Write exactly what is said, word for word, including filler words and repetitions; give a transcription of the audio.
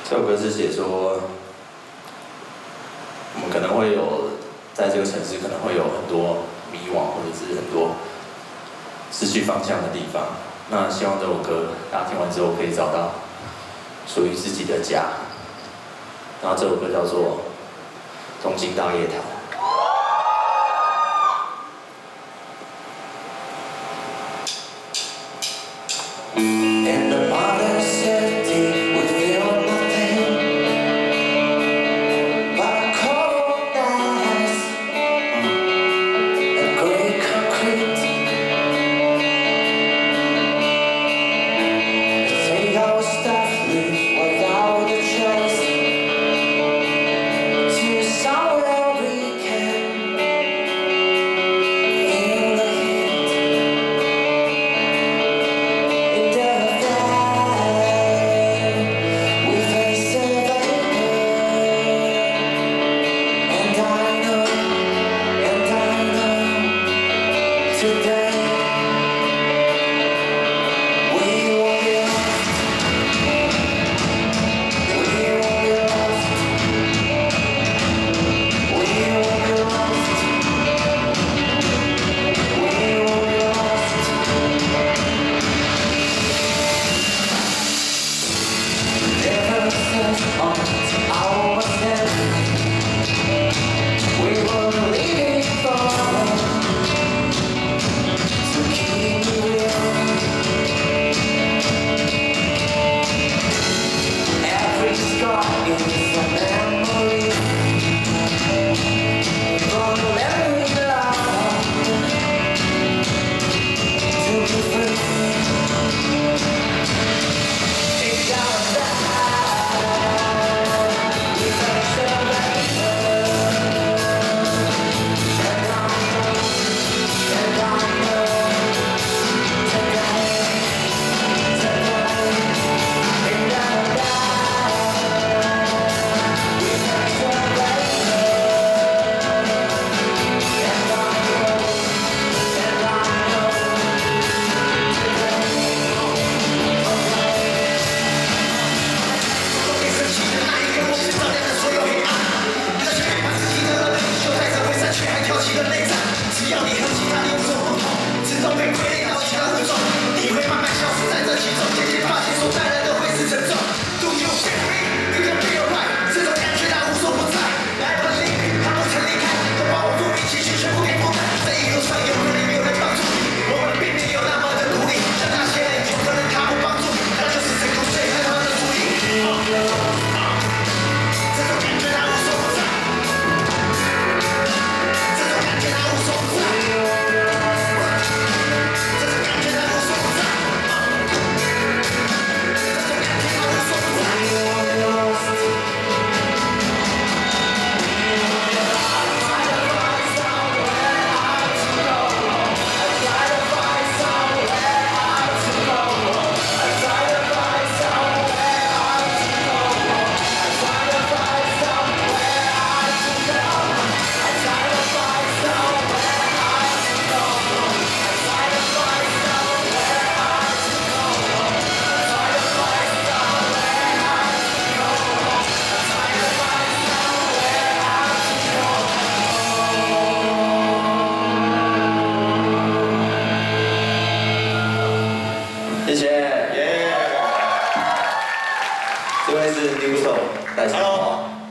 这首歌是写说，我们可能会有在这个城市可能会有很多迷惘，或者是很多失去方向的地方。那希望这首歌大家听完之后可以找到属于自己的家。然后这首歌叫做《东京大夜谈》。 In the modern city, we feel nothing but cold nights and grey concrete. Take our stuff, leave without a choice to somewhere we can feel the heat. In the today, we will be lost. We will be lost. We will be lost. We will be lost. Differences on our steps. We were leaving for. Every scar is a memory from the memory lost to be free. It's our time. We face the rainbow, and I know, and I know. 这位是 New Soul 戴强华。